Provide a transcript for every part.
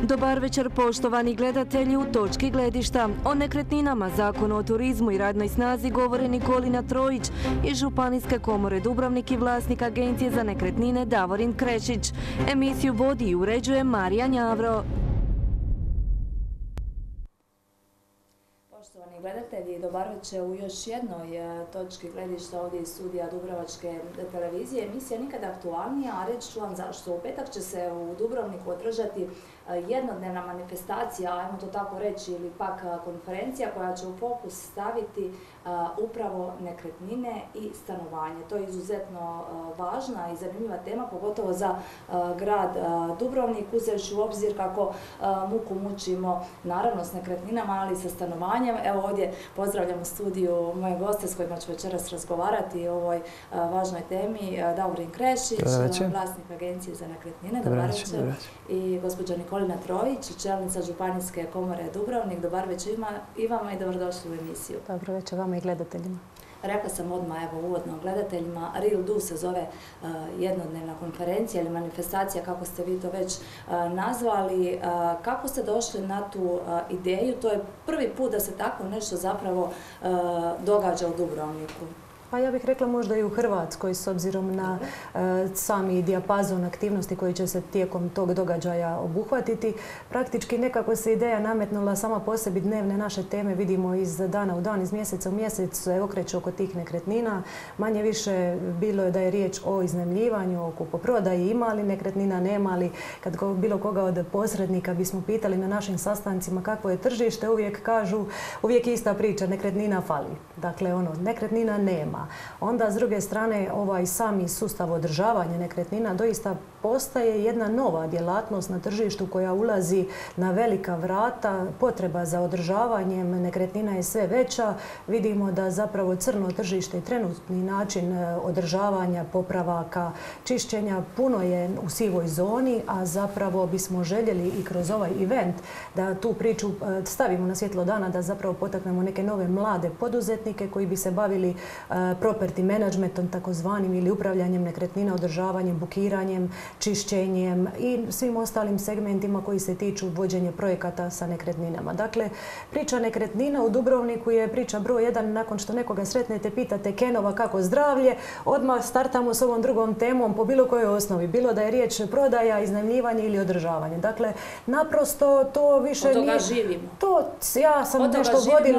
Dobar večer poštovani gledatelji u Točki gledišta. O nekretninama, Zakonu o turizmu i radnoj snazi govore Nikolina Trojić iz Županijske komore Dubrovnik i vlasnik Agencije za nekretnine Davorin Krešić. Emisiju vodi i uređuje Marija Njavro. Poštovani gledatelji, dobar večer u još jednoj Točki gledišta ovdje iz studija Dubrovačke televizije. Emisija nikada aktualnija, a reći ću vam zašto. U petak će se u Dubrovniku održati jednodnevna manifestacija, ajmo to tako reći, ili pak konferencija koja će u fokus staviti upravo nekretnine i stanovanje. To je izuzetno važna i zanimljiva tema, pogotovo za grad Dubrovnik, uzevši u obzir kako muku mučimo naravno s nekretninama, ali i sa stanovanjem. Evo ovdje pozdravljam u studiju moje goste s kojima ću večeras razgovarati o ovoj važnoj temi. Davorin Krešić, vlasnik Agencije za nekretnine. Dobar večer. I gospođa Nikolina Trojić, čelnica Županijske komore Dubrovnik. Dobar večer i vama i dobrodošli u emisiju. Dobro večer vama i gledateljima. Rekla sam odmah uvodno gledateljima, Real Do se zove jednodnevna konferencija ili manifestacija, kako ste vi to već nazvali. Kako ste došli na tu ideju? To je prvi put da se tako nešto zapravo događa u Dubrovniku. Pa ja bih rekla možda i u Hrvatskoj, s obzirom na sami dijapazon aktivnosti koji će se tijekom tog događaja obuhvatiti. Praktički nekako se ideja nametnula sama po sebi, dnevne naše teme vidimo iz dana u dan, iz mjeseca u mjesec se okreću oko tih nekretnina. Manje više bilo je da je riječ o iznajmljivanju, o kupoprodaji, ima li nekretnina, nema li. Kad bilo koga od posrednika bismo pitali na našim sastancima kakvo je tržište, uvijek kažu, uvijek ista priča, nekretnina fali. Dakle, nekretnina nema. Onda, s druge strane, ovaj sami sustav održavanja nekretnina doista postaje jedna nova djelatnost na tržištu koja ulazi na velika vrata. Potreba za održavanjem nekretnina je sve veća. Vidimo da zapravo crno tržište i trenutni način održavanja, popravaka, čišćenja puno je u sivoj zoni, a zapravo bismo željeli i kroz ovaj event da tu priču stavimo na svjetlo dana, da zapravo potaknemo neke nove mlade poduzetnike koji bi se bavili property managementom takozvanim ili upravljanjem nekretnina, održavanjem, bukiranjem, čišćenjem i svim ostalim segmentima koji se tiču vođenja projekata sa nekretninama. Dakle, priča nekretnina u Dubrovniku je priča broj 1. Nakon što nekoga sretnete, pitate Kenova kako zdravlje, odmah startamo s ovom drugom temom po bilo kojoj osnovi. Bilo da je riječ prodaja, iznajmljivanje ili održavanje. Dakle, naprosto to više nije... Od toga živimo. Ja sam nešto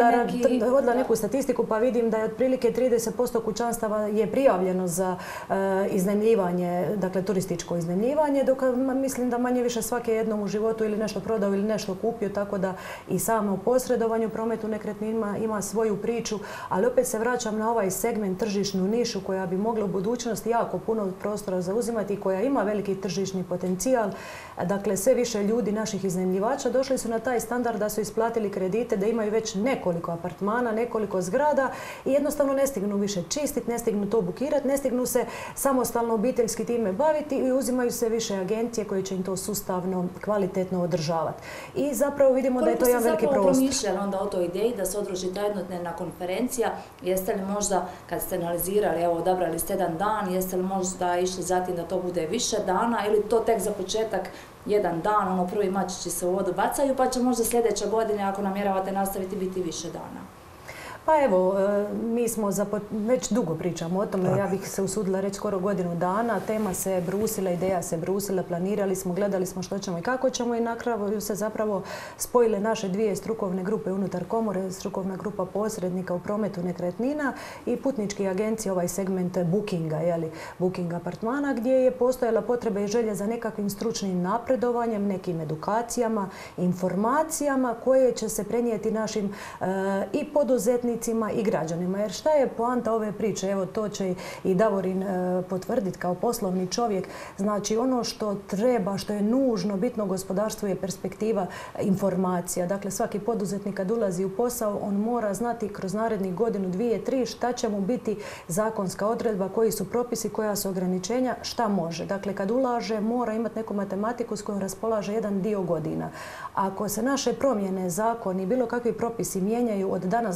vodila neku statistiku pa vidim da je otprilike 30% kućanstava je prijavljeno za iznajmljivanje, dakle turističko iznajmljivanje, dok mislim da manje više svake jednom u životu ili nešto prodao ili nešto kupio, tako da i samo posredovanje u prometu nekretninama ima svoju priču, ali opet se vraćam na ovaj segment, tržišnu nišu koja bi mogla u budućnosti jako puno prostora zauzimati i koja ima veliki tržišni potencijal. Dakle, sve više ljudi, naših iznajmljivača, došli su na taj standard da su isplatili kredite, da imaju već nekoliko apartmana, nekoliko zgrada i jednostavno ne stignu više čistiti, ne stignu to bukirati, ne stignu se samostalno obiteljski time baviti i uzimaju se više agencije koje će im to sustavno, kvalitetno održavati. I zapravo vidimo da je to jedan veliki prostor. Koliko ste zapravo promišljali onda o toj ideji da se održi ta jednodnevna konferencija? Jeste li možda, kad ste analizirali, evo odabrali ste jedan dan, jeste li možda išli zatim da to bude više dana ili to tek za početak jedan dan, prvi mačići se u vodu bacaju, pa će možda sljedeće godine, ako namjeravate nastaviti, biti više dana? Pa evo, mi smo već dugo pričamo o tome, ja bih se usudila reći skoro godinu dana, tema se brusila, ideja se brusila, planirali smo, gledali smo što ćemo i kako ćemo i na kraju se zapravo spojile naše dvije strukovne grupe unutar komore, strukovna grupa posrednika u prometu nekretnina i putnički agencije, ovaj segment bookinga, booking apartmana, gdje je postojala potreba i želja za nekakvim stručnim napredovanjem, nekim edukacijama, informacijama koje će se prenijeti našim i poduzetnicima i građanima. Jer šta je poanta ove priče? Evo, to će i Davorin potvrditi kao poslovni čovjek. Znači, ono što treba, što je nužno, bitno gospodarstvu je perspektiva informacija. Dakle, svaki poduzetnik kad ulazi u posao, on mora znati kroz narednih godinu, 2, 3 šta će mu biti zakonska odredba, koji su propisi, koja su ograničenja, šta može. Dakle, kad ulaže, mora imati neku matematiku s kojom raspolaže jedan dio godina. Ako se naše promjene, zakoni, bilo kakvi propisi mijenjaju od danas do sutra,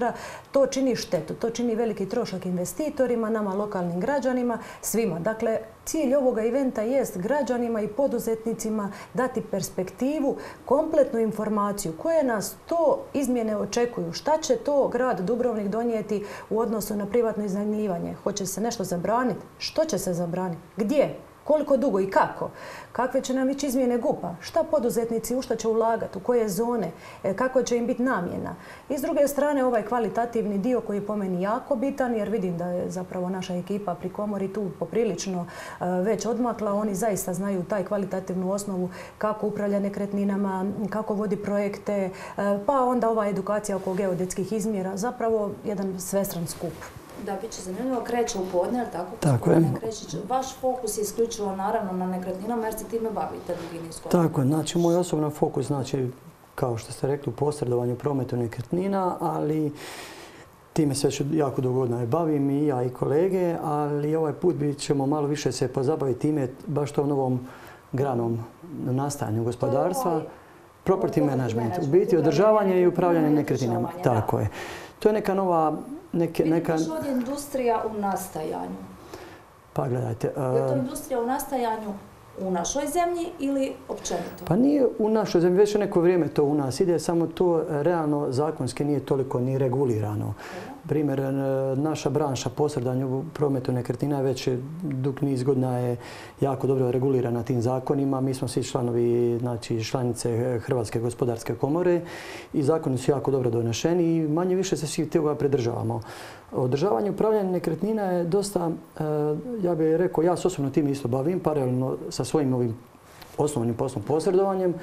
sutra, to čini štetu, to čini veliki trošak investitorima, nama lokalnim građanima, svima. Dakle, cilj ovoga eventa jest građanima i poduzetnicima dati perspektivu, kompletnu informaciju koje nas to izmjene očekuju. Šta će to grad Dubrovnik donijeti u odnosu na privatno iznajmljivanje? Hoće se nešto zabraniti? Što će se zabraniti? Gdje? Koliko dugo i kako? Kakve će nam ići izmjene GUP-a? Šta poduzetnici u šta će ulagati? U koje zone? Kako će im biti namjena? I s druge strane ovaj kvalitativni dio koji je po meni jako bitan jer vidim da je zapravo naša ekipa pri komori tu poprilično već odmakla. Oni zaista znaju taj kvalitativnu osnovu kako upravlja nekretninama, kako vodi projekte, pa onda ova edukacija oko geodetskih izmjera. Zapravo jedan svestran skup. Da, bit će zanimljivo, kreće u podne, ali tako? Tako je. Vaš fokus je isključivo naravno na nekretninama jer se time bavite dugi niz godina. Tako je, znači moj osoban fokus, znači kao što ste rekli u posredovanju prometu nekretnina, ali time se već jako dugo godina bavim i ja i kolege, ali ovaj put ćemo malo više se pozabaviti time baš tom novom granom nastajanju gospodarstva. Property management, u biti održavanje i upravljanje nekretninama. Tako je. To je neka nova... Vidim što je industrija u nastajanju. Pa gledajte... Je to industrija u nastajanju u našoj zemlji ili općenito? Pa nije u našoj zemlji, već neko vrijeme to u nas ide, samo to realno zakonski nije toliko ni regulirano. Primjer, naša branša posredovanja u prometu nekretnina već dug niz godina je jako dobro regulirana tim zakonima. Mi smo svi članovi, znači članice Hrvatske gospodarske komore i zakoni su jako dobro doneseni i manje više se svi toga pridržavamo. Održavanje i upravljanje nekretnina je dosta, ja bih rekao, ja se osobno tim isto bavim, paralelno sa svojim ovim osnovnim poslom posredovanjem.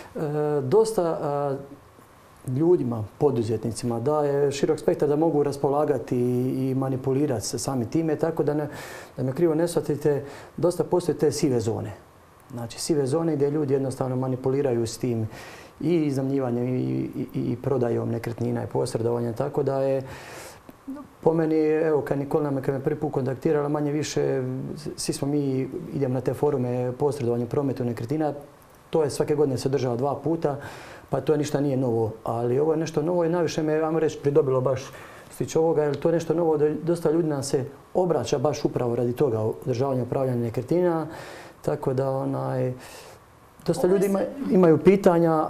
Dosta ljudima, poduzetnicima daje širok spektar da mogu raspolagati i manipulirati se sami time, tako da me krivo ne shvatite, dosta postoje te sive zone. Znači sive zone gdje ljudi jednostavno manipuliraju s tim i iznajmljivanjem i prodajom nekretnina i posredovanjem, tako da je po meni, evo, kad Nikolina me prvi put kontaktirala, manje više, svi smo mi, idemo na te forume posredovanja prometu nekretnina, to je svake godine se održava 2 puta, pa to ništa nije novo, ali ovo je nešto novo i najviše me, ajmo reći, pridobilo baš stiče ovoga, jer to je nešto novo da dosta ljudi nam se obraća baš upravo radi toga održavanja upravljanja nekretnina, tako da dosta ljudi imaju pitanja,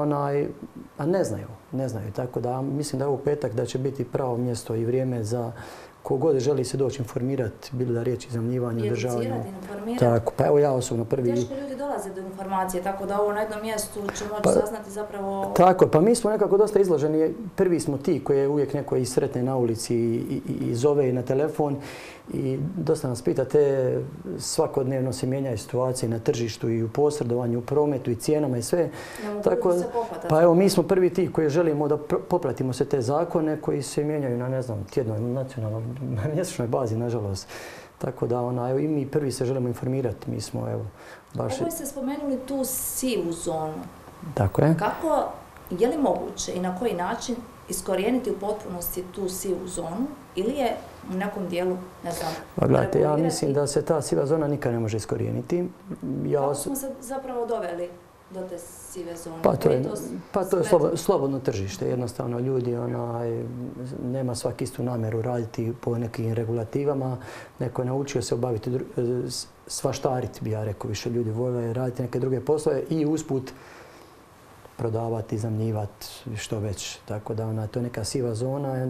a ne znaju, tako da mislim da je u petak da će biti pravo mjesto i vrijeme za kogod želi se doći informirati, bilo da riječ iznajmljivanje, održavanje. Informirati. Tako, pa evo ja osobno prvi... Teško ljudi dolaze do informacije, tako da ovo na jednom mjestu će moći saznati zapravo... Tako, pa mi smo nekako dosta izloženi. Prvi smo ti koji uvijek neko i sretne na ulici i zove i na telefon i dosta nas pitate, svakodnevno se mijenjaju situacije na tržištu i u posredovanju, u prometu i cijenama i sve. Tako, pa evo mi smo prvi ti koji želimo da popratimo se te zakone koji se mijenjaju na, ne znam, tjednoj, nacionalnoj, mjesečnoj bazi, nažalost. Tako da i mi prvi se želimo informirati. Mi smo, evo, baš... Ovo ste spomenuli tu sivu zonu. Tako je. Kako, je li moguće i na koji način iskorijeniti u potpunosti tu sivu zonu ili je u nekom dijelu, ne znam, pa gledajte, ja mislim da se ta siva zona nikad ne može iskorijeniti. Kako smo se zapravo doveli do te sive zone? Pa to je slobodno tržište. Jednostavno ljudi, nema svaki istu namjeru raditi po nekim regulativama. Neko je naučio se obaviti, svaštariti, bi ja rekao, više ljudi vole raditi neke druge poslove i usput prodavati, iznajmljivati, što već. Tako da to je neka siva zona,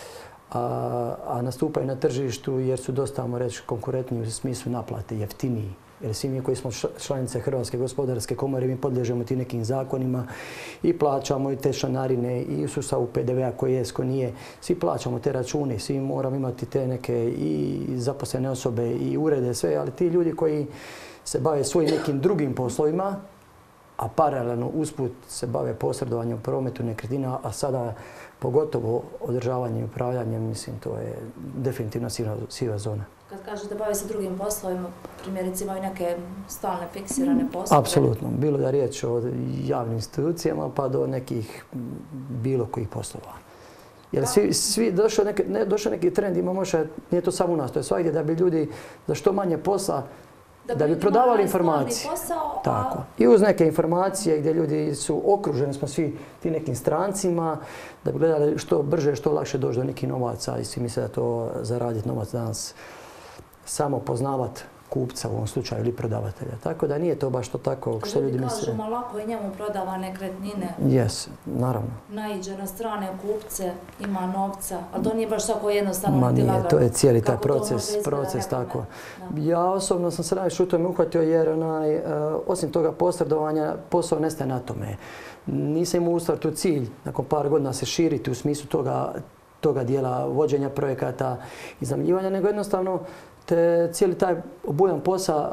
a nastupaju na tržištu jer su dosta, ajmo reći, konkurentniji u smislu naplate, jeftiniji. Jer svi mi koji smo članice Hrvatske gospodarske komore, mi podliježemo ti nekim zakonima i plaćamo i te članarine i u sustavu PDV-a koji je, ko nije. Svi plaćamo te račune, svi moramo imati te neke i zaposlene osobe i urede, sve, ali ti ljudi koji se bave svojim nekim drugim poslovima, a paralelno usput se bave posredovanjem u prometu nekretnina, a sada pogotovo održavanjem i upravljanjem, mislim, to je definitivno siva zona. Kad kažete bave se drugim poslovima, primjerice imaju neke stalne fiksirane poslove? Apsolutno. Bilo da je riječ o javnim institucijama pa do nekih bilo kojih poslova. Jer svi došao neki trend, nije to samo u nas, to je svagdje da bi ljudi za što manje posla da bi prodavali informacije. Tako. I uz neke informacije gdje ljudi su okruženi, smo svi ti nekim strancima, da bi gledali što brže, što lakše doći do nekih novaca i svi misle da to zaraditi novac danas samo poznavati kupca u ovom slučaju ili prodavatelja. Tako da nije to baš to tako što ljudi misle. Kažu, ma lako je njemu prodava nekretnine. Jes, naravno. Naiđe na strane kupce, ima novca, ali to nije baš tako jednostavno niti lagano. To je cijeli taj proces tako. Ja osobno sam se najviše u tome uhvatio jer osim toga posredovanja posao nestaje na tome. Nisam imao u startu cilj nakon par godina se širiti u smislu toga dijela vođenja projekata, iznajmljivanja, nego jednostavno te cijeli taj obujam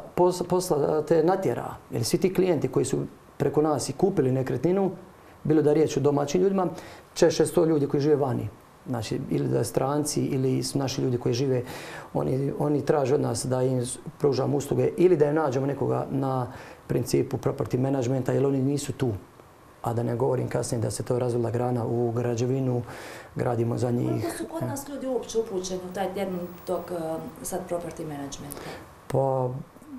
posla te natjera. Jer svi ti klijenti koji su preko nas i kupili nekretninu, bilo da je riječ o domaćim ljudima, češće su to ljudi koji žive vani. Znači, ili da stranci ili su naši ljudi koji žive, oni traže od nas da im pružamo usluge ili da im nađemo nekoga na principu property managementa jer oni nisu tu. A da ne govorim kasnije da se to razvila grana u građevinu, gradimo za njih. Koliko su kod nas ljudi uopće upućeni u taj termin tog sad property managementa? Pa,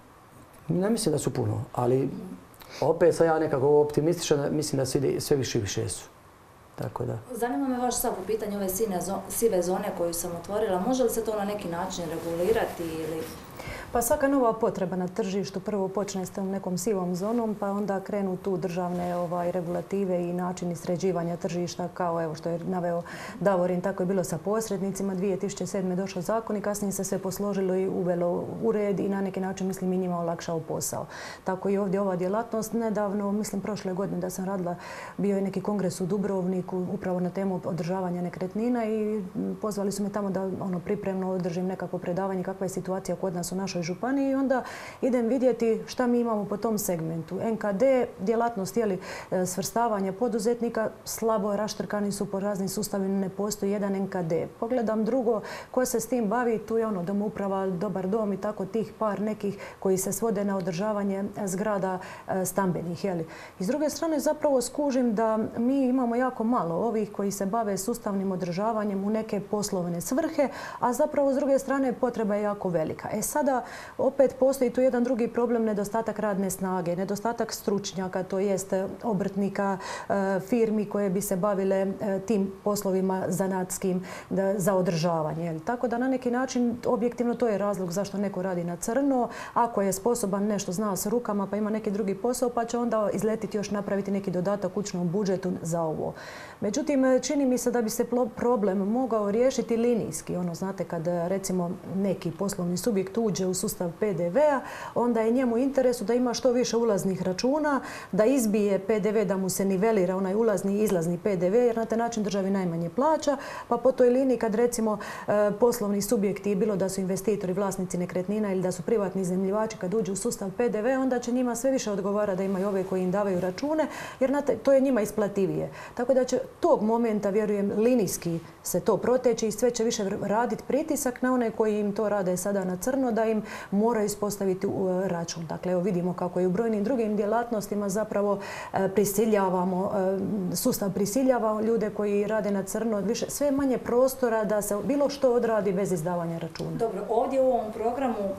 ne mislim da su puno, ali opet sam ja nekako optimističan, mislim da sve više i više su. Tako da. Zanima me vaš stav u pitanju ove sive zone koju sam otvorila. Može li se to na neki način regulirati ili... Pa svaka nova potreba na tržištu prvo počne s tom nekom sivom zonom, pa onda krenu tu državne regulative i načini sređivanja tržišta, kao evo što je naveo Davorin, tako je bilo sa posrednicima. 2007. je došao zakon i kasnije se sve posložilo i uvelo u red i na neki način, mislim, i njima olakšao posao. Tako i ovdje ova djelatnost. Nedavno, mislim, prošle godine da sam radila, bio je neki kongres u Dubrovniku upravo na temu održavanja nekretnina i pozvali su me tamo da pripremno održim nekako predavanje kakva je situacija kod nas u našoj županiji i onda idem vidjeti šta mi imamo po tom segmentu. NKD, djelatnost svrstavanja poduzetnika, slabo raštrkani su po raznim sustavima, ne postoji jedan NKD. Pogledam drugo, ko se s tim bavi, tu je domouprava, dobar dom i tako tih par nekih koji se svode na održavanje zgrada stambenih. I s druge strane zapravo skužim da mi imamo jako malo ovih koji se bave sustavnim održavanjem u neke poslovne svrhe, a zapravo s druge strane potreba je jako velika. Sada opet postoji tu jedan drugi problem, nedostatak radne snage, nedostatak stručnjaka, to jest obrtnika, firmi koje bi se bavile tim poslovima zanatskim za održavanje. Tako da na neki način objektivno to je razlog zašto neko radi na crno. Ako je sposoban nešto zna s rukama pa ima neki drugi posao pa će onda izletiti još napraviti neki dodatak kućnom budžetu za ovo. Međutim, čini mi se da bi se problem mogao riješiti linijski. Znate, kad recimo neki poslovni subjekt uđe u sustav PDV-a, onda je njemu interesu da ima što više ulaznih računa, da izbije PDV, da mu se nivelira onaj ulazni i izlazni PDV, jer na taj način državi najmanje plaća. Pa po toj liniji kad recimo poslovni subjekti, bilo da su investitori, vlasnici nekretnina ili da su privatni iznajmljivači, kad uđu u sustav PDV, onda će njima sve više odgovara da imaju ove koji im davaju račune, jer to je njima isplativije. Tako da će tog momenta, vjerujem, linijski se to proteći i sve će više raditi pritisak na one koji im to rade sada na crno, da im moraju ispostaviti račun. Dakle, evo vidimo kako i u brojnim drugim djelatnostima zapravo prisiljavamo, sustav prisiljava ljude koji rade na crno, sve manje prostora da se bilo što odradi bez izdavanja računa. Dobro, ovdje u ovom programu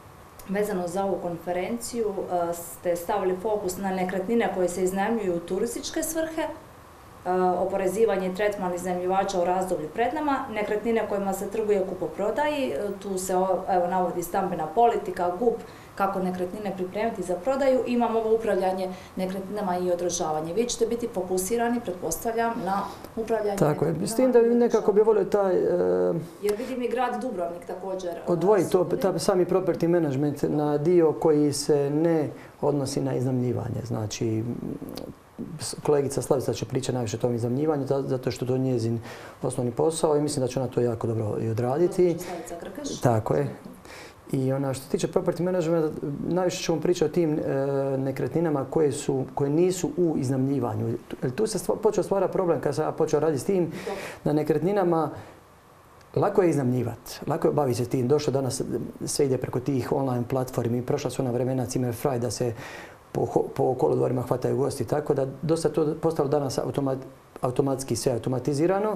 vezano za ovu konferenciju ste stavili fokus na nekretnine koje se iznajmljuju u turističke svrhe, oporezivanje i tretman iznajmljivača u razdoblju pred nama, nekretnine kojima se trguje kupoprodaji, tu se navodi stambena politika, GUP, kako nekretnine pripremiti za prodaju, imamo ovo upravljanje nekretninama i održavanje. Vi ćete biti fokusirani, pretpostavljam, na upravljanje nekretninama. Tako je. S tim da nekako bi volio taj... Jer vidim i grad Dubrovnik također. Odvojiti sami property management na dio koji se ne odnosi na iznajmljivanje. Znači, kolegica Slavica će pričati najviše o tom iznajmljivanju, zato što to je njezin osnovni posao i mislim da će ona to jako dobro i odraditi. Slavica Krkeš. Tako je. I što se tiče property managementa, najviše ćemo pričati o tim nekretninama koje nisu u iznajmljivanju. Tu se počeo stvarati problem kad sam ja počeo raditi s tim, na nekretninama lako je iznajmljivati, lako je baviti se tim. Došlo danas, sve ide preko tih online platformi, prošla su ona vremena Zimmer Frei da se po kolodvorima hvataju gosti, tako da dosta to postalo danas automatski sve automatizirano.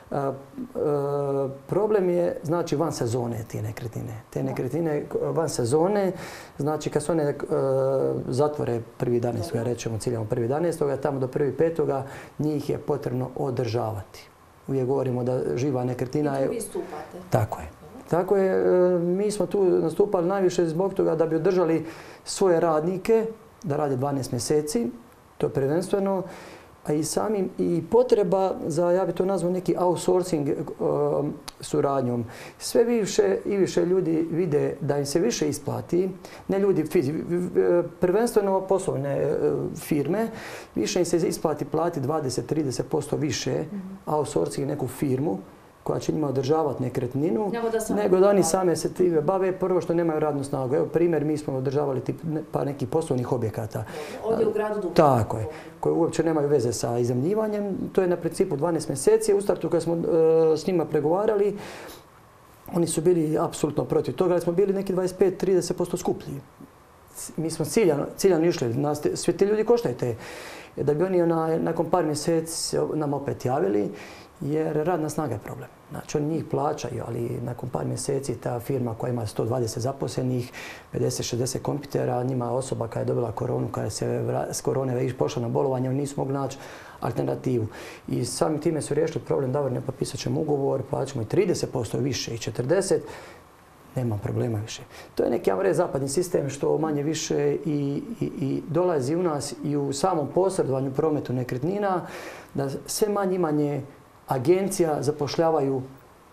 Problem je, znači, van sezone te nekretnine. Te nekretnine van sezone, znači kad se one zatvore 1.11. ja rečemo, ciljamo 1.11. tamo do 1.5. njih je potrebno održavati. Uvijek govorimo da živa nekretnina je... I tu vi stupate. Tako je. Tako je, mi smo tu nastupali najviše zbog toga da bi održali svoje radnike, da rade 12 mjeseci, to je prvenstveno, a i potreba za, ja bi to nazvao, neki outsourcing suradnjom. Sve više i više ljudi vide da im se više isplati, ne ljudi prvenstveno poslovne firme, više im se isplati plati 20-30% više outsourcing neku firmu koja će njima održavati nekretninu, nego da oni same se time bave. Prvo što nemaju radnu snagu. Evo primjer, mi smo održavali par nekih poslovnih objekata. Ovdje u gradu Dubrovniku. Tako je. Koji uopće nemaju veze sa iznajmljivanjem. To je na principu 12 mjeseci. U startu kad smo s njima pregovarali, oni su bili apsolutno protiv toga, ali smo bili neki 25-30% skuplji. Mi smo ciljano išli. Svi ti ljudi koštaju te. Da bi oni nakon par mjeseci nam opet javili, jer radna snaga je problem. Znači, oni njih plaćaju, ali nakon par mjeseci ta firma koja ima 120 zaposlenih, 50-60 kompjutera, njima osoba koja je dobila koronu, koja se s korone pošla na bolovanje, oni nisu mogli naći alternativu. I samim time su riješili problem, da ne potpisat ćemo ugovor, plaćamo i 30% više i 40%, nema problema više. To je neki, ja reći, zapadni sistem što manje više i dolazi u nas i u samom posredovanju prometu nekretnina, da sve manje agencija zapošljavaju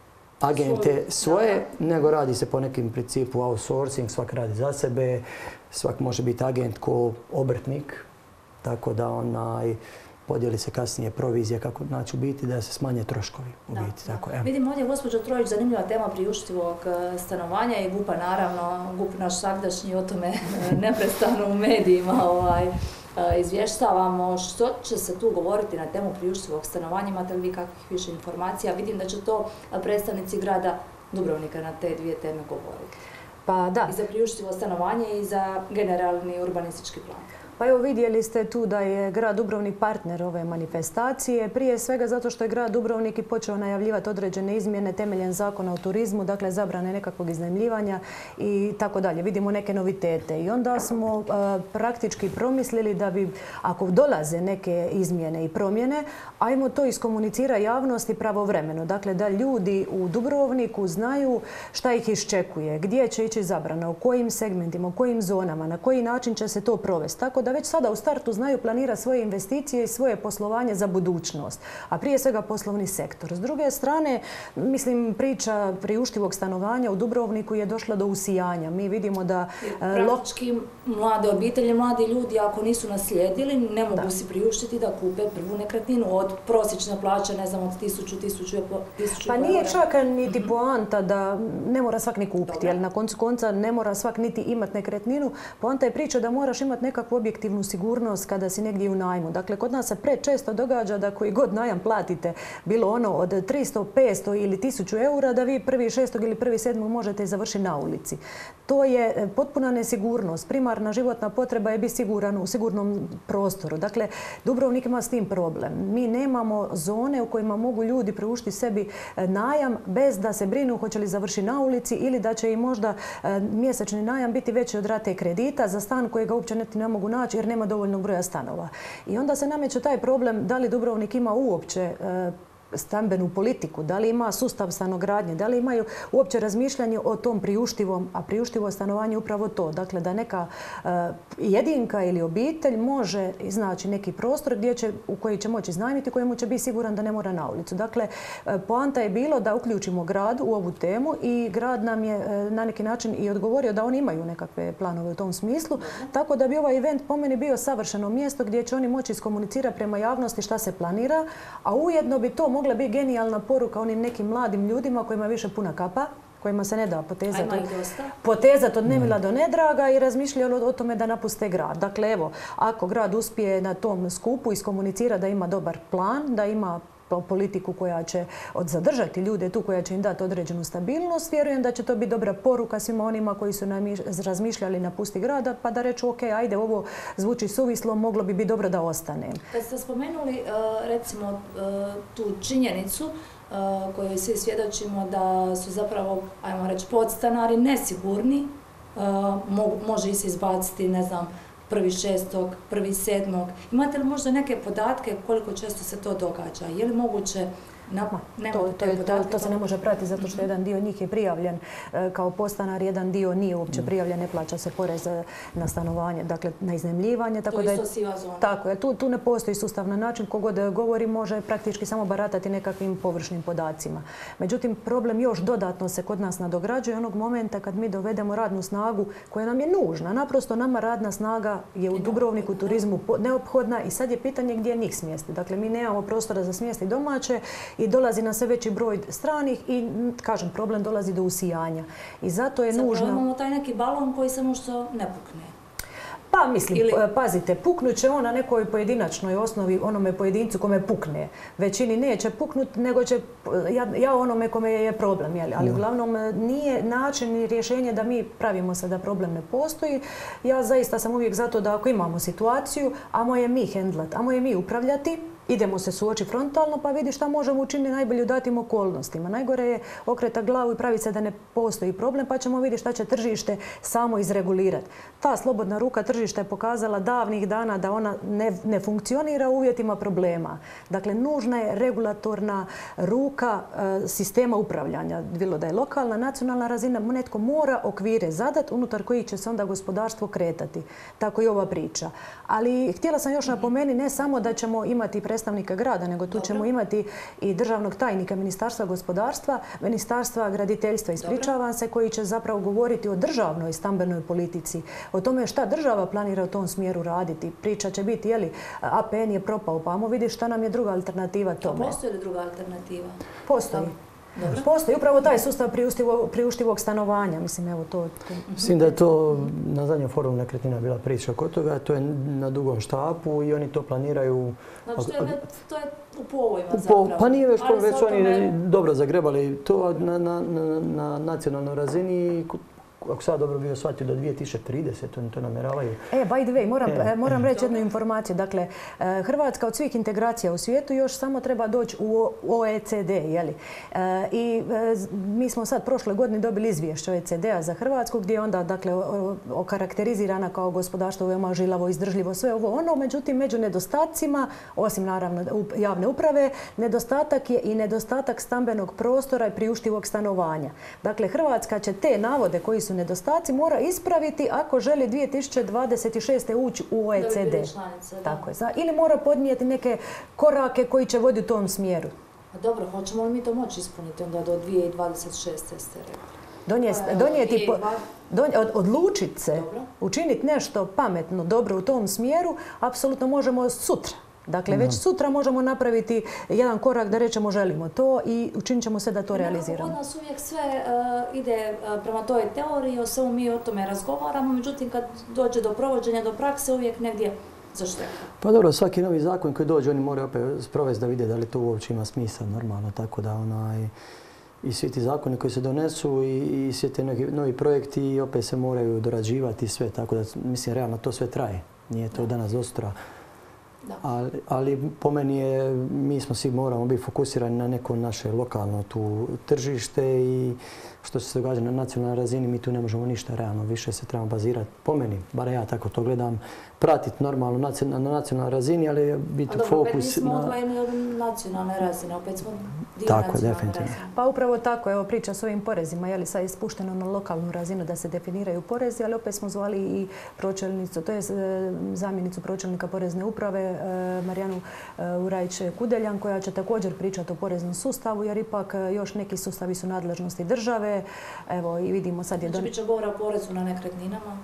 agente svoje, nego radi se po nekim principu outsourcing, svak radi za sebe, svak može biti agent ko obrtnik, tako da podijeli se kasnije provizija, kako znači u biti da se smanje troškovi. Vidim ovdje, gospođo Trojić, zanimljiva tema priuštivog stanovanja i GUP-a, naravno, GUP naš svagdašnji, o tome neprestano u medijima izvještavamo. Što će se tu govoriti na temu priuštivog stanovanja? Imate li vi kakvih više informacija? Vidim da će to predstavnici grada Dubrovnika na te dvije teme govoriti. Pa da. I za priuštivo stanovanje i za generalni urbanistički plan. Pa evo, vidjeli ste tu da je grad Dubrovnik partner ove manifestacije. Prije svega zato što je grad Dubrovnik i počeo najavljivati određene izmjene temeljem Zakona o turizmu, dakle zabrane nekakvog iznajmljivanja i tako dalje. Vidimo neke novitete. I onda smo praktički promislili da bi, ako dolaze neke izmjene i promjene, ajmo to iskomunicira javnosti pravovremeno. Dakle, da ljudi u Dubrovniku znaju šta ih iščekuje, gdje će ići zabrana, u kojim segmentima, u kojim zonama, na koji način će se to provesti. Tako da već sada u startu znaju planirati svoje investicije i svoje poslovanje za budućnost, a prije svega poslovni sektor. S druge strane, mislim, priča priuštivog stanovanja u Dubrovniku je došla do usijanja. Mi vidimo da... Praktički mlade obitelji, mladi ljudi, ako nisu naslijedili, ne mogu si priuštiti da kupe prvu nekretninu od prosječne plaće, ne znam, od 1000 Pa nije čak niti poanta da ne mora svak ni kupiti, jer na koncu konca ne mora svak niti imati nekretninu. Poanta je priča da moraš imati nekakvu objektivnu sigurnost kada si negdje u najmu. Dakle, kod nas se prečesto događa da koji god najam platite, bilo ono od 300, 500 ili 1000 eura, da vi 1.6. ili 1.7. možete završiti na ulici. To je potpuna nesigurnost. Primarna životna potreba je biti siguran u sigurnom prostoru. Dakle, Dubrovnik ima s tim problem. Mi nemamo zone u kojima mogu ljudi priuštiti sebi najam bez da se brinu hoće li završiti na ulici ili da će im možda mjesečni najam biti veći od rate kredita za stan kojega uopće ne mogu naći jer nema dovoljnog broja stanova. I onda se nameće taj problem da li Dubrovnik ima uopće stambenu politiku, da li ima sustav stanogradnje, da li imaju uopće razmišljanje o tom priuštivom, a priuštivo stanovanje je upravo to. Dakle, da neka jedinka ili obitelj može iznaći neki prostor u koji će moći iznajmiti, kojemu će biti siguran da ne mora na ulicu. Dakle, poanta je bilo da uključimo grad u ovu temu i grad nam je na neki način i odgovorio da oni imaju nekakve planove u tom smislu, tako da bi ovaj event po meni bio savršeno mjesto gdje će oni moći iskomunicirati prema javnosti šta se planira, a ujedno bi to mogla biti genijalna poruka onim nekim mladim ljudima kojima je više puna kapa, kojima se ne da potezati od nemila do nedraga i razmišljaju o tome da napuste grad. Dakle, evo, ako grad uspije na tom skupu iskomunicira da ima dobar plan, da ima politiku koja će zadržati ljude tu, koja će im dati određenu stabilnost. Vjerujem da će to biti dobra poruka svima onima koji su razmišljali napusti grada, pa da reću ok, ajde, ovo zvuči suvislo, moglo bi biti dobro da ostane. Kad ste spomenuli recimo tu činjenicu kojoj svi svjedočimo da su zapravo, ajmo reći, podstanari nesigurni, može se izbaciti, ne znam, 1.6., 1.7. Imate li možda neke podatke koliko često se to događa? Je li moguće? To se ne može pratiti zato što jedan dio njih je prijavljen kao podstanar, jedan dio nije uopće prijavljen, ne plaća se porez na stanovanje, dakle na iznajmljivanje. To je isto siva zona. Tako je, tu ne postoji sustav na način, kogod govori može praktički samo baratati nekakvim površnim podacima. Međutim, problem još dodatno se kod nas nadograđuje onog momenta kad mi dovedemo radnu snagu koja nam je nužna. Naprosto nama radna snaga je u Dubrovniku, turizmu neophodna i sad je pitanje gdje njih smjesti. Dakle, mi nemamo prostora za smjesti domaće i dolazi na sve veći broj stranih i, kažem, problem dolazi do usijanja. I zato je nužno... Zapravo imamo taj neki balon koji samo što ne pukne. Pa mislim, pazite, puknut će on na nekoj pojedinačnoj osnovi onome pojedincu kome pukne. Većini neće puknut, nego će ja onome kome je problem. Ali uglavnom nije način ni rješenje da mi pravimo se da problem ne postoji. Ja zaista sam uvijek zato da ako imamo situaciju, amo je mi hendlat, amo je mi upravljati, idemo se suočiti frontalno pa vidi šta možemo učiniti najbolje u datim okolnostima. Najgore je okretati glavu i praviti se da ne postoji problem pa ćemo vidjeti šta će tržište samo izregulirati. Ta slobodna ruka tržišta je pokazala davnih dana da ona ne funkcionira u uvjetima problema. Dakle, nužna je regulatorna ruka sistema upravljanja. Bilo da je lokalna, nacionalna razina, netko mora okvire zadati unutar kojih će se onda gospodarstvo kretati. Tako i ova priča. Ali htjela sam još napomenuti ne samo da ćemo imati predstavnika grada, nego tu ćemo imati i državnog tajnika Ministarstva gospodarstva, Ministarstva graditeljstva, ispričavam se, koji će zapravo govoriti o državnoj stambenoj politici, o tome šta država planira u tom smjeru raditi. Priča će biti, je li, APN je propao, pa ajmo vidjeti šta nam je druga alternativa tome. Postoji li druga alternativa? Postoji. Postoji upravo taj sustav priuštivog stanovanja. Mislim, evo to... Mislim da je to na zadnjem forumu nekretnina bila priča oko toga. To je na dugom štapu i oni to planiraju... Znači, to je u povojima zapravo. Pa nije već oni dobro zagrebali to na nacionalnoj razini. Ako sad dobro bio shvatio do 2030, oni to namjeravaju. By the way, moram reći jednu informaciju. Dakle, Hrvatska od svih integracija u svijetu još samo treba doći u OECD, jeli? I mi smo sad prošle godine dobili izvješće OECD-a za Hrvatsku, gdje je onda, dakle, okarakterizirana kao gospodarstvo veoma žilavo, izdržljivo, sve ovo ono. Međutim, među nedostacima, osim naravno javne uprave, nedostatak je i nedostatak stambenog prostora i priuštivog stanovanja. Dakle, Hrvatska će te navode koji su nedostaci mora ispraviti ako želi 2026. ući u OECD. Tako je. Ili mora podnijeti neke korake koji će voditi u tom smjeru. Dobro, hoćemo li mi to moći ispuniti onda do 2026. ste rekli? Odlučiti se, učiniti nešto pametno, dobro u tom smjeru, apsolutno možemo sutra. Dakle, već sutra možemo napraviti jedan korak da rećemo želimo to i učinit ćemo sve da to realiziramo. Kod nas uvijek sve ide prema toj teoriji, samo mi o tome razgovaramo, međutim kad dođe do provođenja, do prakse, uvijek negdje zašteka. Pa dobro, svaki novi zakon koji dođe, oni moraju opet sprovesti da vide da li to uopće ima smisla normalno, tako da i svi ti zakoni koji se donesu i svi ti novi projekti i opet se moraju dorađivati i sve, tako da mislim realno to sve traje, nije to danas do sutra. Ali po meni mi smo svi moramo biti fokusirani na neko naše lokalno tu tržište i što se događa na nacionalnoj razini, mi tu ne možemo ništa realno, više se trebamo bazirati, po meni, bar ja tako to gledam, pratiti normalno na nacionalnoj razini, ali biti fokus na... opet nismo odvojeni od nacionalne razine, opet smo dio nacionalne razine. Pa upravo tako, evo priča s ovim porezima, je li sad je spušteno na lokalnu razinu da se definiraju porezi, ali opet smo zvali i pročelnicu, to je zamjenicu pročelnika porezne uprave, Marijanu Urajić-Kudeljan, koja će također pričati o poreznom sustavu, jer ipak još neki sustavi su nadležnosti države. Evo i vidimo sad je... Znači, bit će govora o porezu na nekretninama?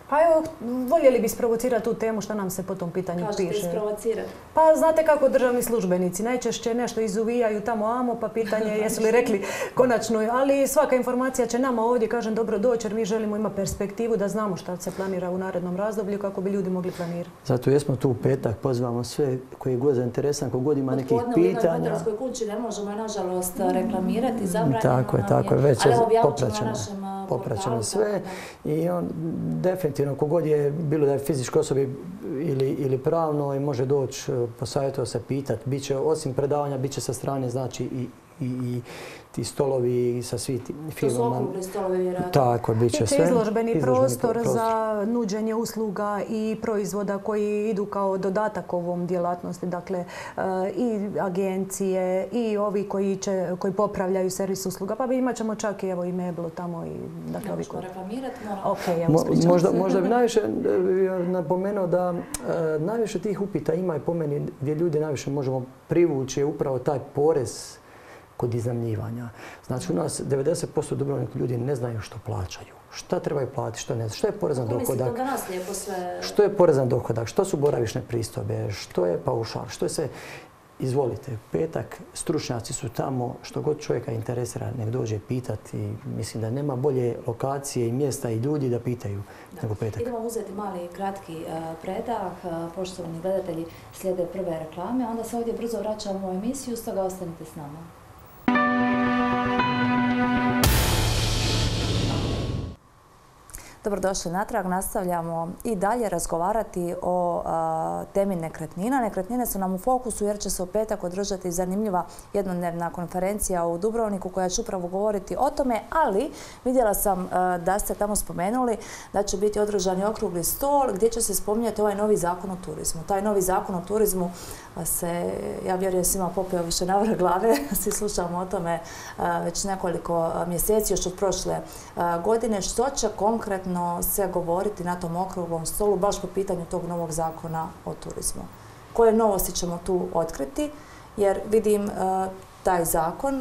Pa evo, voljeli bi isprovocirati tu temu što nam se po tom pitanju piše. Kažete isprovocirati? Pa znate kako državni službenici, najčešće nešto izuvijaju tamo amo, pa pitanje jesu li rekli konačno, ali svaka informacija će nama ovdje, kažem, dobro doći jer mi želimo imati perspektivu da znamo šta se planira u narednom razdoblju kako bi ljudi mogli planirati. Zato jesmo tu u petak, pozivamo sve koji je god zainteresan, kogod ima nekih pitanja. U jednoj hotelskoj kući ne možemo je nažalost reklamirati, zabranjeno tako je, već je popraćeno sve i on definitivno kogod je, bilo da je fizičkoj osobi ili pravno, i može doći posavjetovati se, pitati. Biće, osim predavanja, bit će sa strane znači i ti stolovi sa svim firmama. To su okrugli stolovi vjerojatno. Tako, bit će sve. Izložbeni prostor za nuđenje usluga i proizvoda koji idu kao dodatak ovom djelatnosti. Dakle, i agencije i ovi koji popravljaju servis usluga. Pa imat ćemo čak i evo i meblu tamo. Ne možemo reklamirati, možda bi najviše napomenuo da najviše tih upita ima i po meni gdje ljudi najviše možemo privući je upravo taj porez kod iznajmljivanja. Znači, u nas 90% Dubrovnika ljudi ne znaju što plaćaju. Šta trebaju platiti, što ne znaju. Što je porez na dohodak? Što je porez na dohodak? Što su boravišne pristojbe? Što je paušal? Što je sve? Izvolite, petak, stručnjaci su tamo, što god čovjeka interesira, nek dođe pitati. Mislim da nema bolje lokacije i mjesta i ljudi da pitaju nego petak. Idemo uzeti mali kratki predah. Poštovani gledatelji, slijede prve reklame, onda se ovdje brzo vraćamo u emisiju, stoga ostanite s nama. Dobrodošli natrag. Nastavljamo i dalje razgovarati o temi nekretnina. Nekretnine su nam u fokusu jer će se u petak održati zanimljiva jednodnevna konferencija u Dubrovniku koja će upravo govoriti o tome, ali vidjela sam da ste tamo spomenuli da će biti održani okrugli stol gdje će se spominjati ovaj novi zakon o turizmu. Taj novi zakon o turizmu se, ja vjerujem, svima popeo više na vrh glave. Svi slušamo o tome već nekoliko mjeseci, još od prošle godine. Što će konkretno se govoriti na tom okruglom stolu baš po pitanju tog novog zakona o turizmu? Koje novosti ćemo tu otkriti? Jer vidim taj zakon,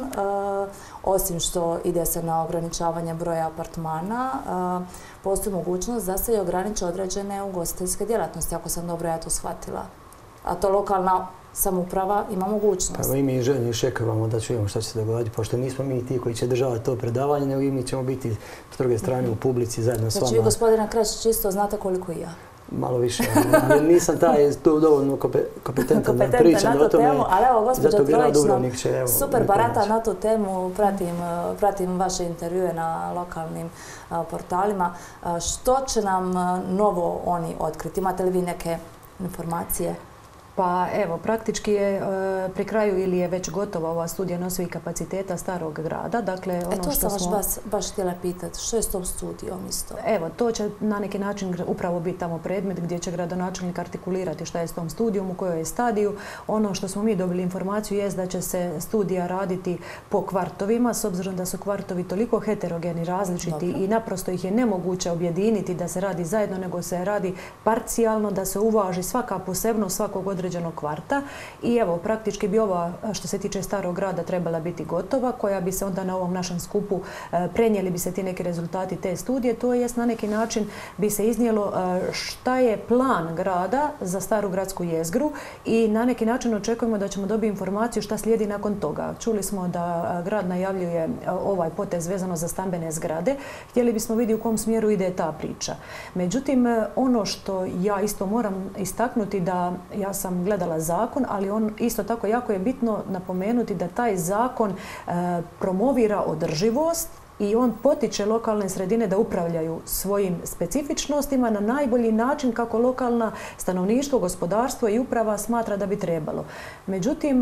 osim što ide se na ograničavanje broja apartmana, postoji mogućnost da se i ograniče određene ugostiteljske djelatnosti, ako sam dobro ja to shvatila. A to lokalna samouprava ima mogućnost. Pa i mi željni iščekavamo da čujemo što će se dogoditi, pošto nismo mi ti koji će državati to predavanje, nego i mi ćemo biti s druge strane u publici zajedno s vama. Znači vi, gospodina Krešić, isto znate koliko i ja. Malo više, ali nisam taj tu dovoljno kompetentan da pričam o tome. Ali evo, gospođa Trojić super barata na tu temu, pratim vaše intervjue na lokalnim portalima. Što će nam novo oni otkriti? Imate li vi neke informacije? Pa evo, praktički je pri kraju ili je već gotova ova studija nosivih kapaciteta Starog grada. Dakle, to sam vas baš htjela pitati. Što je s tom studijom isto? Evo, to će na neki način upravo biti tamo predmet gdje će gradonačelnik artikulirati šta je s tom studijom, u kojoj je stadiju. Ono što smo mi dobili informaciju je da će se studija raditi po kvartovima, s obzirom da su kvartovi toliko heterogeni, različiti i naprosto ih je nemoguće objediniti da se radi zajedno, nego se radi parcijalno, da se uvaži svaka posebnost svakog određenog kvarta. I evo, praktički bi ova, što se tiče Starog grada, trebala biti gotova, koja bi se onda na ovom našem skupu prenijeli bi se ti neki rezultati te studije. To jest na neki način bi se iznijelo šta je plan grada za Staru gradsku jezgru i na neki način očekujemo da ćemo dobiti informaciju šta slijedi nakon toga. Čuli smo da grad najavljuje ovaj potez vezano za stambene zgrade. Htjeli bismo vidjeti u kom smjeru ide ta priča. Međutim, ono što ja isto moram istaknuti da ja sam gledala zakon, ali on isto tako jako je bitno napomenuti da taj zakon promovira održivost i on potiče lokalne sredine da upravljaju svojim specifičnostima na najbolji način kako lokalna stanovništvo, gospodarstvo i uprava smatra da bi trebalo. Međutim,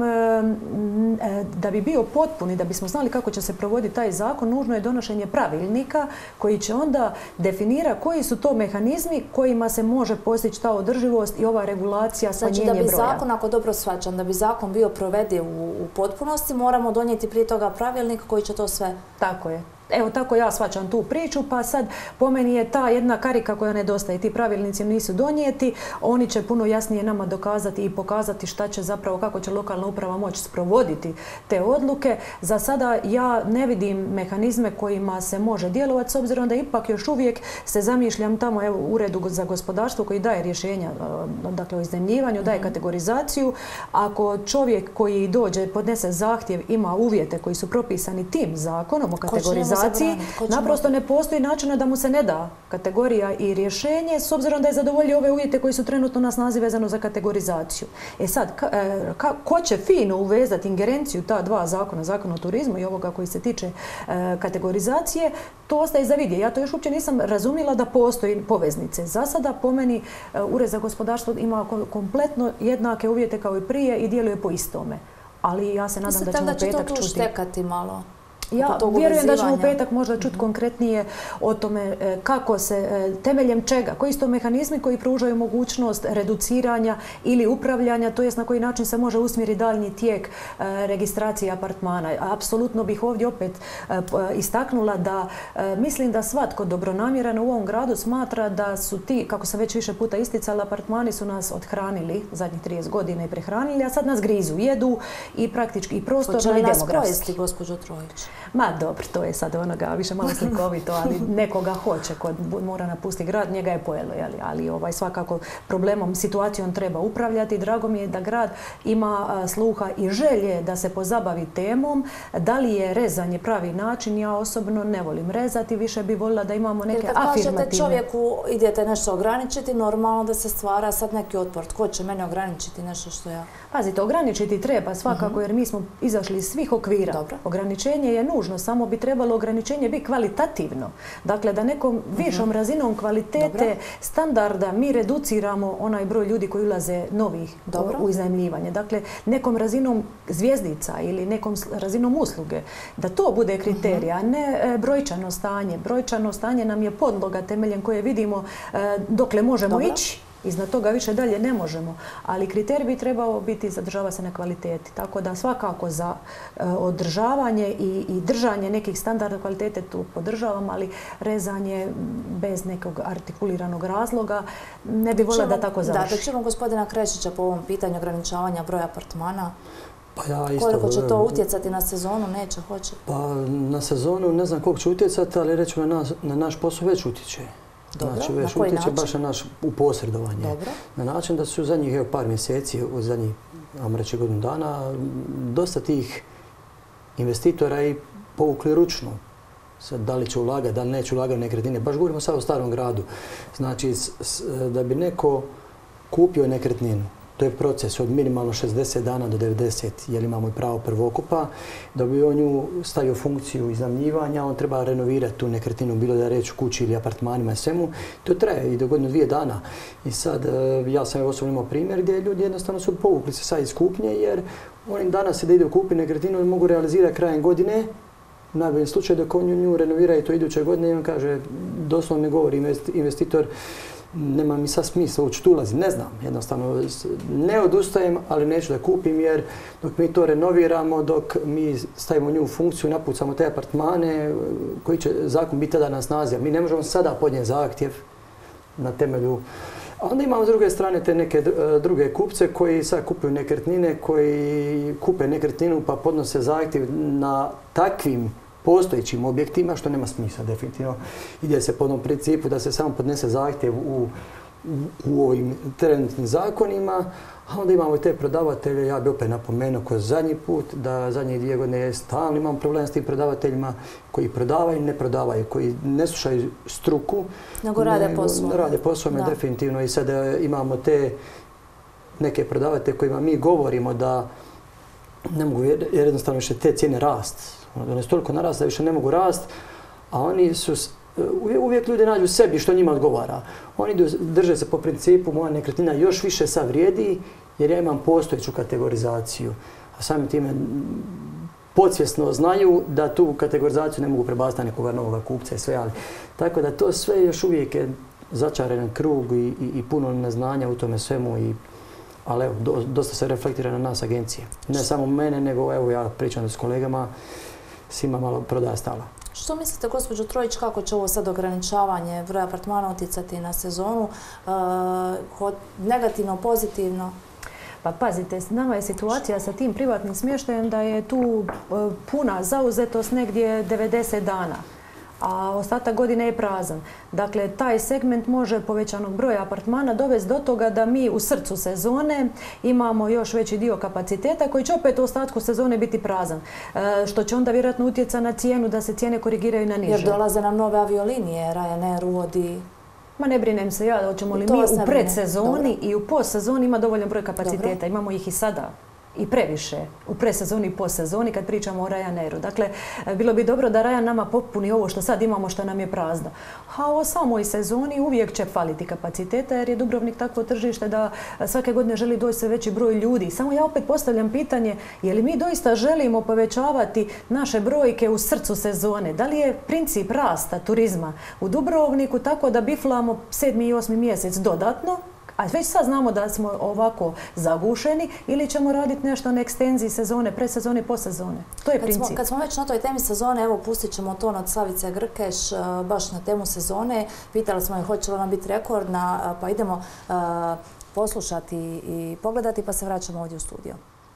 da bi bio potpun i da bismo znali kako će se provoditi taj zakon, nužno je donošenje pravilnika koji će onda definira koji su to mehanizmi kojima se može postići ta održivost i ova regulacija, smanjenje broja. Znači da bi zakon, ako dobro shvaćam, da bi zakon bio provediv u potpunosti, moramo donijeti prije toga pravilnik koji će to sve... Tako je. Evo tako ja shvaćam tu priču, pa sad po meni je ta jedna karika koja nedostaje. Ti pravilnici nisu donijeti, oni će puno jasnije nama dokazati i pokazati šta će zapravo, kako će lokalna uprava moći sprovoditi te odluke. Za sada ja ne vidim mehanizme kojima se može djelovati, s obzirom da ipak još uvijek se zamišljam tamo evo, u Uredu za gospodarstvo koji daje rješenja, dakle o iznajmljivanju, daje kategorizaciju. Ako čovjek koji dođe, podnese zahtjev, ima uvjete koji su propisani tim zakonom o kategorizaciji, naprosto ne postoji načina da mu se ne da kategorija i rješenje, s obzirom da je zadovoljio ove uvjete koji su trenutno na snazi vezano za kategorizaciju. E sad, ko će fino uvezati ingerenciju ta dva zakona, zakon o turizmu i ovoga koji se tiče kategorizacije, to ostaje za vidje. Ja to još uopće nisam razumjela da postoji poveznice. Za sada, po meni, Ured za gospodarstvo ima kompletno jednake uvjete kao i prije i djeluje po istome. Ali ja se nadam da ćemo u petak čuti. To tu štekati malo? Ja vjerujem da ćemo u petak možda čuti konkretnije o tome kako se, temeljem čega, koji su to mehanizmi koji pružaju mogućnost reduciranja ili upravljanja, to jest na koji način se može usmjeriti daljnji tijek registracije apartmana. Apsolutno bih ovdje opet istaknula da mislim da svatko dobronamjeran u ovom gradu smatra da su ti, kako sam već više puta isticala, apartmani su nas othranili zadnjih 30 godina i prehranili, a sad nas grizu, jedu i praktički i prostorno i demografski. Hoće li nas pojesti, gospođo Trojić? Ma dobro, to je sad onoga više malo slikovito, ali nekoga hoće, kod mora napustiti grad, njega je pojelo, ali svakako problemom, situacijom treba upravljati. Drago mi je da grad ima sluha i želje da se pozabavi temom. Da li je rezanje pravi način? Ja osobno ne volim rezati, više bi volila da imamo neke afirmativne. Kad kažete čovjeku idete nešto ograničiti, normalno da se stvara sad neki otpor. Tko će mene ograničiti nešto što ja... Pazite, ograničiti treba svakako jer mi smo izašli iz svih okvira. Dobro. Ograničenje je nužno, samo bi trebalo ograničenje biti kvalitativno. Dakle, da nekom višom razinom kvalitete standarda mi reduciramo onaj broj ljudi koji ulaze novih u iznajmljivanje. Dakle, nekom razinom zvjezdica ili nekom razinom usluge. Da to bude kriterija, a ne brojčano stanje. Brojčano stanje nam je podloga temeljem koje vidimo dokle možemo ići. Iznad toga više dalje ne možemo, ali kriterij bi trebao biti zadržava se na kvaliteti. Tako da svakako za održavanje i držanje nekih standarda kvalitete tu podržavam, ali rezanje bez nekog artikuliranog razloga ne bi voljela da tako završi. Da, da ćemo gospodina Krešića po ovom pitanju ograničavanja broja apartmana. Pa ja isto, koliko će to utjecati na sezonu? Neće, hoće? Pa na sezonu ne znam koliko će utjecati, ali rećemo na naš posao već utječe. Dobro, znači, već utječe baš na naš uposredovanje. Dobro. Na način da su zadnjih par mjeseci, u zadnjih, ajmo reći, godinu dana, dosta tih investitora i povukli ručno. Sad, da li će ulagati, da li neće ulagati u nekretnine. Baš govorimo sad o starom gradu. Znači, da bi neko kupio nekretninu, to je proces od minimalno 60 dana do 90, jer imamo i pravo prvokupa. Da bi on nju stavio funkciju iznajmljivanja, on treba renovirati tu nekretninu, bilo da je reč kući ili apartmanima i svemu. To traje i do godinu 2 dana. I sad, ja sam osobno imao primjer gdje ljudi jednostavno su povukli se sad iz kupnje, jer oni danas da idu kupiti nekretninu i mogu realizirati krajem godine, u najboljem slučaju dok on nju renovira to iduće godine i on kaže, doslovno mi govori investitor, nema mi sad smisla ući tu ulazi, ne znam, jednostavno ne odustajem, ali neću da kupim jer dok mi to renoviramo, dok mi stavimo nju u funkciju, napucamo te apartmane koji će zakon biti tada na snazi, a mi ne možemo sada podnijeti zahtjev na temelju. A onda imamo s druge strane te neke druge kupce koji sad kupuju nekretnine, koji kupe nekretninu pa podnose zahtjev na takvim postojećim objektima, što nema smisla definitivno. Ide se po onom principu da se samo podnese zahtjev u ovim trenutnim zakonima, a onda imamo i te prodavatelje, ja bih opet napomenuo ko zadnji put, da zadnjih 2 godine stalno imam problem s tim prodavateljima koji prodavaju i ne prodavaju, koji ne slušaju struku. Nego rade posao. Rade posao, definitivno. I sad imamo te neke prodavatelje kojima mi govorimo da ne mogu, jer jednostavno više te cijene rast. One su toliko narast da više ne mogu rast, a oni su, uvijek ljudi nađu sebi što njima odgovara. Oni drže se po principu moja nekretnina još više sad vrijedi jer ja imam postojeću kategorizaciju. A samim time podsvjesno znaju da tu kategorizaciju ne mogu prebaciti na nekoga novoga kupca i sve. Ali, tako da to sve još uvijek je začaran krug i puno neznanja u tome svemu. Ali evo, dosta se reflektira na nas agencije. Ne samo mene, nego evo ja pričam s kolegama, svima malo prodaja stala. Što mislite, gospođo Trojić, kako će ovo sad ograničavanje broja apartmana utjecati na sezonu? Negativno, pozitivno? Pa pazite, nama je situacija sa tim privatnim smještajem da je tu puna zauzetost negdje 90 dana. A ostatak godine je prazan. Dakle, taj segment može povećanog broja apartmana dovesti do toga da mi u srcu sezone imamo još veći dio kapaciteta koji će opet u ostatku sezone biti prazan. Što će onda vjerojatno utjecati na cijenu da se cijene korigiraju na niže. Jer dolaze nam nove aviolinije, Ryanair uvodi... Ma ne brinem se ja, hoćemo li mi u predsezoni i u postsezoni ima dovoljan broj kapaciteta. Imamo ih i sada. I previše u presezoni i postsezoni kad pričamo o Ryanairu. Dakle, bilo bi dobro da Ryan nama popuni ovo što sad imamo što nam je prazno. A o samoj sezoni uvijek će faliti kapaciteta jer je Dubrovnik takvo tržište da svake godine želi doći sve veći broj ljudi. Samo ja opet postavljam pitanje, je li mi doista želimo povećavati naše brojke u srcu sezone? Da li je princip rasta turizma u Dubrovniku tako da biflamo 7. i 8. mjesec dodatno, a već sad znamo da smo ovako zagušeni, ili ćemo raditi nešto na ekstenziji sezone, predsezone i postsezone. To je princip. Kad smo već na toj temi sezone, evo pustit ćemo ton od Slavice Grkeš baš na temu sezone. Pitali smo je hoće li ona biti rekordna, pa idemo poslušati i pogledati, pa se vraćamo ovdje u studio.